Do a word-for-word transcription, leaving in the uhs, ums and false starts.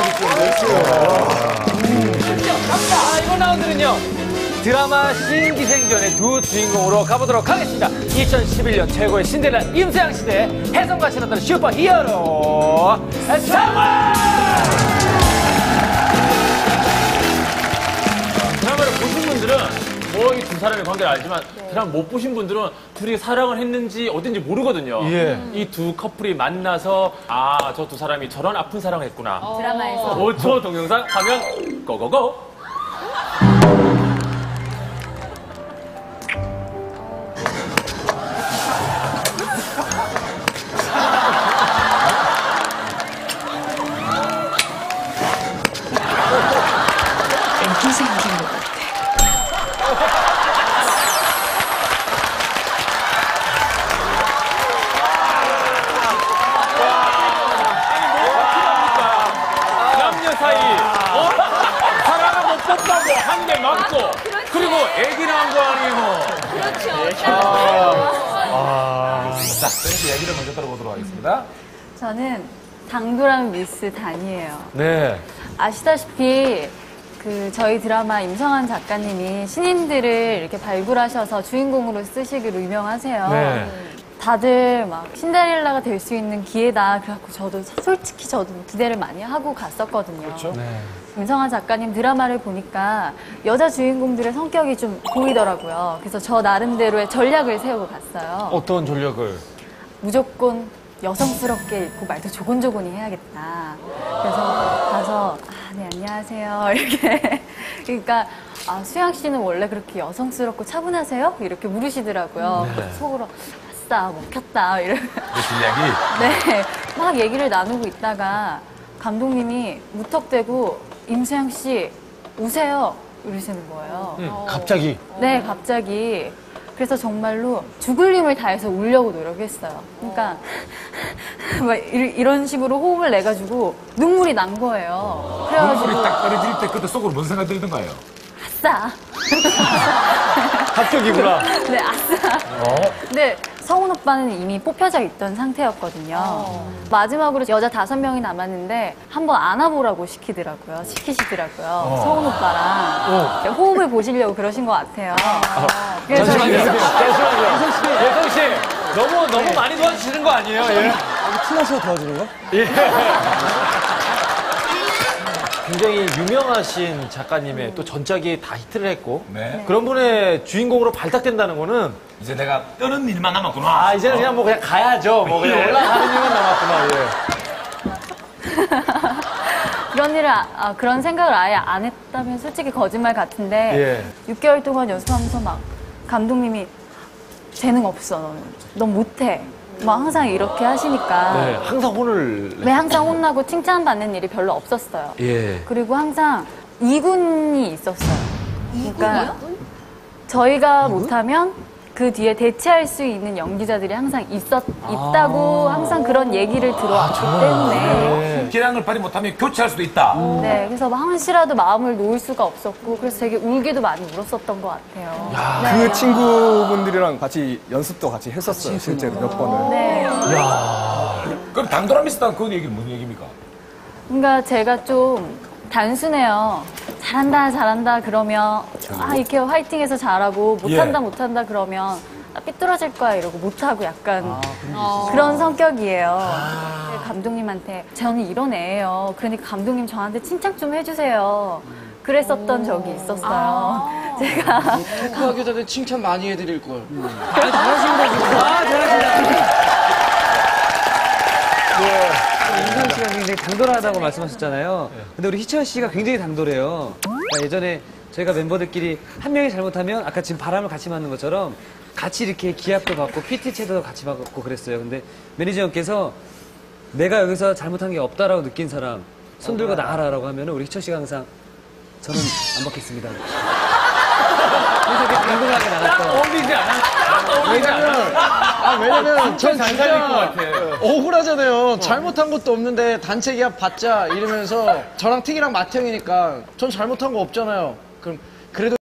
자, 이번 라운드는요. 드라마 신기생전의 두 주인공으로 가보도록 하겠습니다. 이천십일 년 최고의 신데렐라 임수양 시대 혜성같이 나타난 슈퍼 히어로 상황! 드라마를 보신 분들은 뭐 이 두 사람의 관계를 알지만 드라마 못 보신 분들은 둘이 사랑을 했는지 어딘지 모르거든요. 예. 이 두 커플이 만나서 아, 저 두 사람이 저런 아픈 사랑을 했구나. 어. 드라마에서. 오 초 동영상 화면 고고고. 애기 생긴 것 같아. 남녀 사이 어? 사랑을 못 뽑다고 한 대 맞고 그리고 애기 낳은 거 아니에요. 그렇죠. 아. 자, 댄스 얘기를 먼저 들어보도록 하겠습니다. 저는 당돌한 미스 단이에요. 네. 아시다시피 그 저희 드라마 임성환 작가님이 신인들을 이렇게 발굴하셔서 주인공으로 쓰시기로 유명하세요. 네. 다들 막 신데렐라가 될 수 있는 기회다. 그래갖고 저도 솔직히 저도 기대를 많이 하고 갔었거든요. 그렇죠. 네. 임성환 작가님 드라마를 보니까 여자 주인공들의 성격이 좀 보이더라고요. 그래서 저 나름대로의 전략을 세우고 갔어요. 어떤 전략을? 무조건 여성스럽게 입고 말도 조곤조곤히 해야겠다. 그래서 가서 아, 네, 안녕하세요. 이렇게. 그러니까 아, 수양 씨는 원래 그렇게 여성스럽고 차분하세요? 이렇게 물으시더라고요. 네. 속으로 아싸, 먹혔다. 이러 무슨 이야기? 네. 막 얘기를 나누고 있다가 감독님이 무턱대고 임수양 씨 오세요. 이러시는 거예요. 응, 갑자기. 네, 갑자기. 그래서 정말로 죽을 힘을 다해서 울려고 노력했어요. 그러니까 막 이- 이런 식으로 호흡을 내가지고 눈물이 난 거예요. 그래가지고 눈물이 딱 떨어질 때 그때 속으로 뭔 생각 들던가요? 아싸. 합격이구나. 네, 아싸. 어? 근데 성훈 오빠는 이미 뽑혀져 있던 상태였거든요. 마지막으로 여자 다섯 명이 남았는데 한번 안아보라고 시키더라고요. 시키시더라고요. 성훈 오빠랑 호흡을 보시려고 그러신 것 같아요. 그래서 잠시만요. 잠시만요. 예성 씨, 너무, 너무 많이 도와주시는 거 아니에요? 예. 티나셔 도와주는 거? 굉장히 유명하신 작가님의 또 전작이 다 히트를 했고 네. 그런 분의 주인공으로 발탁된다는 거는 이제 내가 떠는 일만 남았구나. 아 이제는 그냥 뭐 그냥 가야죠. 뭐 그냥 올라가는 일만 남았구나. 예. 그런 일을 아, 아, 그런 생각을 아예 안 했다면 솔직히 거짓말 같은데 예. 육 개월 동안 연습하면서 막 감독님이 재능 없어 너는 넌 못해 막 항상 이렇게 하시니까 네, 항상 혼을 왜 항상 혼나고 칭찬받는 일이 별로 없었어요. 예. 그리고 항상 이군이 있었어요. 그러니까 저희가 못하면 그 뒤에 대체할 수 있는 연기자들이 항상 있었, 있다고 항상 그런 얘기를 들어왔기 때문에 네. 기량을 발휘 못하면 교체할 수도 있다. 네, 그래서 막 한시라도 마음을 놓을 수가 없었고 그래서 되게 울기도 많이 울었었던 것 같아요. 네. 그 친구분들이랑 같이 연습도 같이 했었어요. 실제로 몇 번을. 네. 그럼 당돌함 있었다는 그 얘기는 무슨 얘기입니까? 그러니까 제가 좀 단순해요. 잘한다, 잘한다 그러면 아 이렇게 화이팅해서 잘하고 못한다, 예. 못한다 그러면 아, 삐뚤어질 거야 이러고 못하고 약간 그런 성격이에요. 감독님한테 저는 이런 애예요. 그러니까 감독님 저한테 칭찬 좀 해주세요. 그랬었던 적이 있었어요. 제가 토크하기 전에 칭찬 많이 해드릴 걸. 임수영 씨가 굉장히 당돌하다고 말씀하셨잖아요. 근데 우리 희철 씨가 굉장히 당돌해요. 그러니까 예전에 저희가 멤버들끼리 한 명이 잘못하면 아까 지금 바람을 같이 맞는 것처럼 같이 이렇게 기합도 받고 피티 체도 같이 받고 그랬어요. 근데 매니저 형께서 내가 여기서 잘못한 게 없다라고 느낀 사람 손 들고 나가라라고 하면 우리 희철 씨가 항상 저는 안 받겠습니다. 그래서 이렇게 당돌하게 나갔던. 어울리지 않아? 어울리지 않아? 아, 왜냐면 전 잘 살릴 것 진짜 같아. 억울하잖아요. 잘못한 것도 없는데 단체 기합 받자 이러면서 저랑 틱이랑 마티 형이니까 전 잘못한 거 없잖아요. 그럼 그래도